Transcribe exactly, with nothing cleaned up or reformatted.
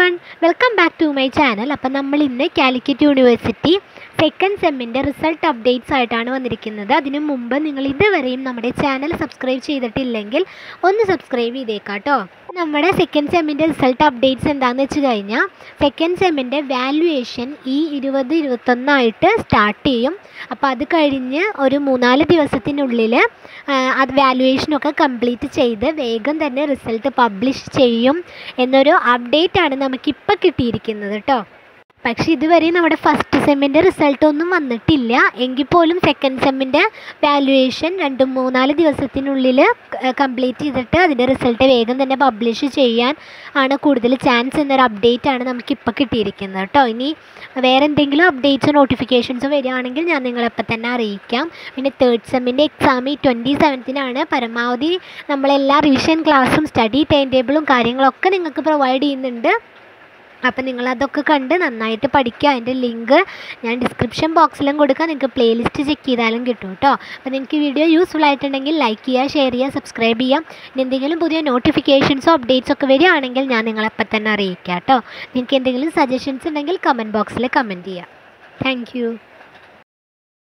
Everyone, welcome back to my channel. അപ്പം നമ്മൾ ഇന്ന് കാലിക്കറ്റ് യൂണിവേഴ്സിറ്റി സെക്കൻഡ് സെമ്മിൻ്റെ റിസൾട്ട് അപ്ഡേറ്റ്സ് ആയിട്ടാണ് വന്നിരിക്കുന്നത്. അതിനു മുമ്പ് നിങ്ങൾ ഇതുവരെയും നമ്മുടെ ചാനൽ സബ്സ്ക്രൈബ് ചെയ്തിട്ടില്ലെങ്കിൽ ഒന്ന് സബ്സ്ക്രൈബ് ചെയ്തേക്കാം കേട്ടോ. നമ്മുടെ സെക്കൻഡ് സെമ്മിൻ്റെ റിസൾട്ട് അപ്ഡേറ്റ്സ് എന്താണെന്ന് വെച്ച് കഴിഞ്ഞാൽ, സെക്കൻഡ് സെമ്മിൻ്റെ വാല്യുവേഷൻ ഈ ഇരുപത് ഇരുപത്തൊന്നായിട്ട് സ്റ്റാർട്ട് ചെയ്യും. അപ്പോൾ അത് കഴിഞ്ഞ് ഒരു മൂന്നാല് ദിവസത്തിനുള്ളിൽ അത് വാല്യുവേഷനൊക്കെ കംപ്ലീറ്റ് ചെയ്ത് വേഗം തന്നെ റിസൾട്ട് പബ്ലിഷ് ചെയ്യും എന്നൊരു അപ്ഡേറ്റാണ് നമുക്കിപ്പോൾ കിട്ടിയിരിക്കുന്നത് കേട്ടോ. പക്ഷേ ഇതുവരെ നമ്മുടെ ഫസ്റ്റ് സെമ്മിൻ്റെ റിസൾട്ടൊന്നും വന്നിട്ടില്ല. എങ്കിൽ പോലും സെക്കൻഡ് സെമ്മിൻ്റെ വാല്യുവേഷൻ രണ്ട് മൂന്നാല് ദിവസത്തിനുള്ളിൽ കംപ്ലീറ്റ് ചെയ്തിട്ട് അതിൻ്റെ റിസൾട്ട് വേഗം തന്നെ പബ്ലിഷ് ചെയ്യാൻ ആണ് കൂടുതൽ ചാൻസ് എന്നൊരു അപ്ഡേറ്റാണ് നമുക്കിപ്പോൾ കിട്ടിയിരിക്കുന്നത് കേട്ടോ. ഇനി വേറെ എന്തെങ്കിലും അപ്ഡേറ്റ്സോ നോട്ടിഫിക്കേഷൻസോ വരികയാണെങ്കിൽ ഞാൻ നിങ്ങളെപ്പോൾ തന്നെ അറിയിക്കാം. പിന്നെ തേർഡ് സെമ്മിൻ്റെ എക്സാം ഈ ട്വൻറ്റി സെവൻത്തിനാണ്. പരമാവധി നമ്മളെല്ലാ റിവിഷൻ ക്ലാസ്സും സ്റ്റഡി ടൈം ടേബിളും കാര്യങ്ങളൊക്കെ നിങ്ങൾക്ക് പ്രൊവൈഡ് ചെയ്യുന്നുണ്ട്. അപ്പം നിങ്ങളതൊക്കെ കണ്ട് നന്നായിട്ട് പഠിക്കുക. അതിൻ്റെ ലിങ്ക് ഞാൻ ഡിസ്ക്രിപ്ഷൻ ബോക്സിലും കൊടുക്കാം. നിങ്ങൾക്ക് പ്ലേലിസ്റ്റ് ചെക്ക് ചെയ്താലും കിട്ടും കേട്ടോ. അപ്പോൾ നിങ്ങൾക്ക് വീഡിയോ യൂസ്ഫുൾ ആയിട്ടുണ്ടെങ്കിൽ ലൈക്ക് ചെയ്യുക, ഷെയർ ചെയ്യുക, സബ്സ്ക്രൈബ് ചെയ്യാം. ഇനി എന്തെങ്കിലും പുതിയ നോട്ടിഫിക്കേഷൻസോ അപ്ഡേറ്റ്സോ ഒക്കെ വരികയാണെങ്കിൽ ഞാൻ നിങ്ങളെപ്പം തന്നെ അറിയിക്കാം കേട്ടോ. നിങ്ങൾക്ക് എന്തെങ്കിലും സജഷൻസ് ഉണ്ടെങ്കിൽ കമൻറ്റ് ബോക്സിൽ കമൻറ്റ് ചെയ്യാം. Thank U.